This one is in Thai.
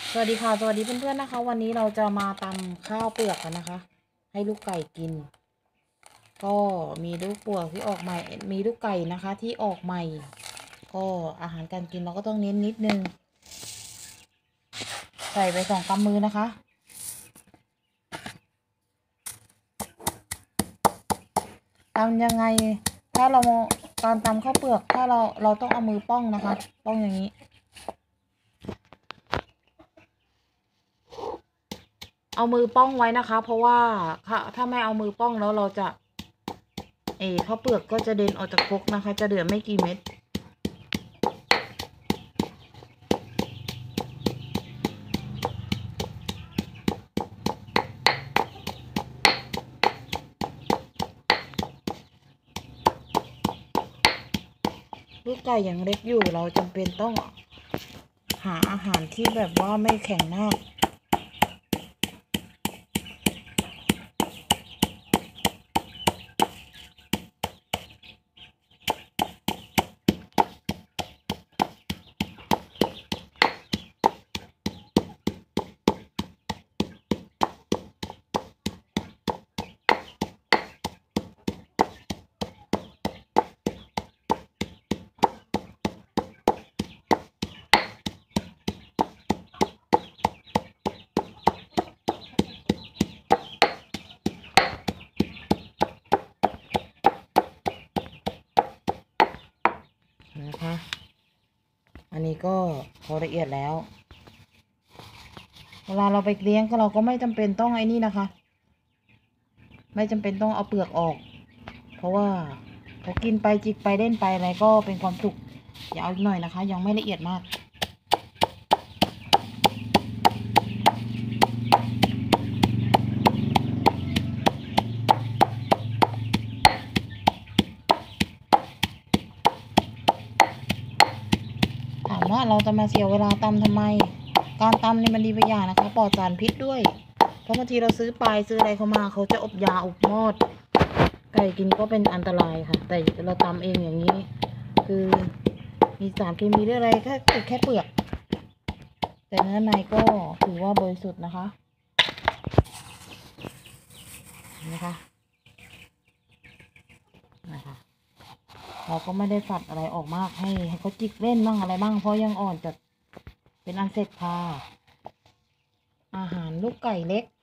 สวัสดีค่ะสวัสดีเพื่อนๆนะคะ วันนี้เราจะมาตำข้าวเปลือกกันนะคะ ให้ลูกไก่กิน ก็มีลูกเปลือกที่ออกใหม่มีลูกไก่นะคะที่ออกใหม่ ก็อาหารการกินเราก็ต้องเน้นนิดนึงใส่ไป2 กำมือนะคะตำยังไงถ้าเราการตำข้าวเปลือกถ้าเราต้องเอามือป้องนะคะป้องอย่างนี้เอามือป้องไว้นะคะเพราะว่าถ้าไม่เอามือป้องแล้วเราจะข้าวเปลือกก็จะเด่นออกจากครกนะคะจะเหลือไม่กี่เม็ดลูกไก่ยังเล็กอยู่เราจำเป็นต้องหาอาหารที่แบบว่าไม่แข็งมากนะคะอันนี้ก็พอละเอียดแล้วเวลาเราไปเลี้ยงก็เราก็ไม่จำเป็นต้องไอ้นี่นะคะไม่จำเป็นต้องเอาเปลือกออกเพราะว่าเขากินไปจิกไปเล่นไปอะไรก็เป็นความสุขอย่าเอาอีกหน่อยนะคะยังไม่ละเอียดมากถามว่าเราจะมาเสียเวลาตำทำไมการตำเนี่ยมันดีไปอย่างนะคะปลอดสารพิษด้วยเพราะบางทีเราซื้อปลายซื้ออะไรเข้ามาเขาจะอบยาอบมอดไก่กินก็เป็นอันตรายค่ะแต่เราตำเองอย่างนี้คือมีสารเคมีหรืออะไรแค่เปลือกแต่เนื้อในก็ถือว่าบริสุทธิ์นะคะนะคะเราก็ไม่ได้ฝัดอะไรออกมากให้เขาจิกเล่นบ้างอะไรบ้างเพราะยังอ่อนจัดเป็นอันเสร็จค่ะอาหารลูกไก่เล็ก